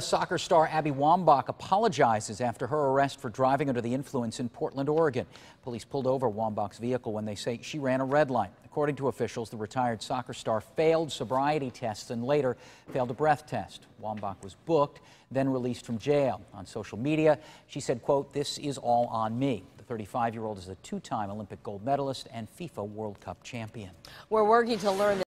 Soccer star Abby Wambach apologizes after her arrest for driving under the influence in Portland, Oregon. Police pulled over Wambach's vehicle when they say she ran a red light. According to officials, the retired soccer star failed sobriety tests and later failed a breath test. Wambach was booked, then released from jail. On social media, she said, quote, "This is all on me." The 35-year-old is a two-time Olympic gold medalist and FIFA World Cup champion. We're working to learn